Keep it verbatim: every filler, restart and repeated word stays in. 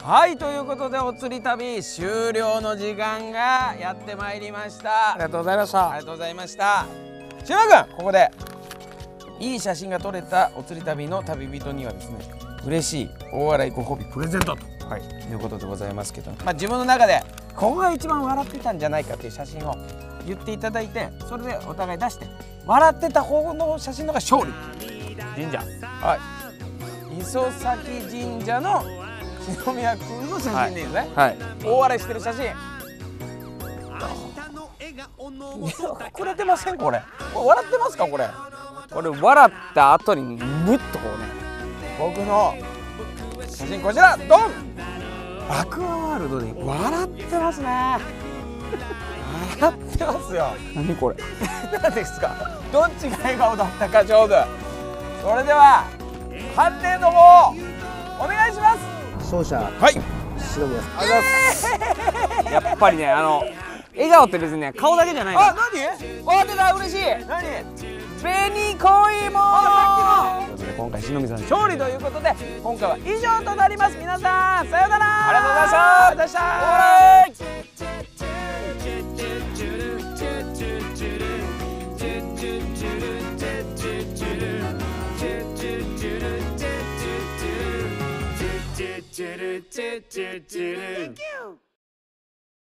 はい、ということでお釣り旅終了の時間がやってまいりました。 ありがとうございました。 ありがとうございました。島君、ここでいい写真が撮れたお釣り旅の旅人にはですね、嬉しい大笑いご褒美プレゼントと、はい、いうことでございますけど、まあ、自分の中でここが一番笑ってたんじゃないかという写真を言っていただいて、それでお互い出して笑ってた方の写真のが勝利。 神社、 はい、磯崎神社の篠宮君の写真でいいですね。 はい、 大笑いしてる写真。膨れてませんこれ。これ笑ってますかこれ。 これ笑った後にムッとこうね、 僕の写真こちら、ドン。アクアワールドで笑ってますね。笑ってますよ。 何これ。 何ですか。どっちが笑顔だったか勝負。それでは判定の方お願いします。 勝者、 はい、 篠宮さん。 ありがとうございます。やっぱりね、あの笑顔って別にね、顔だけじゃないの。 あ、何？あ、出た、嬉しい。何？ 紅恋もということで今回篠宮さん勝利ということで、今回は以上となります。皆さんさようなら。 ありがとうございました。 ありがとうございました。チュルチュルチュルチュル